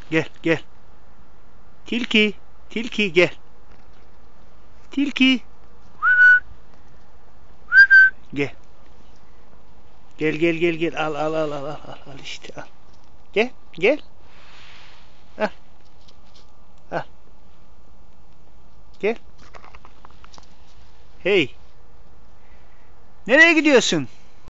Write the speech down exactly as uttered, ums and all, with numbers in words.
Gel gel. Tilki. Tilki gel. Tilki. Gel. Gel gel gel gel. Al al al al al al al işte al. Gel gel. Al al. Gel. Hey. Nereye gidiyorsun?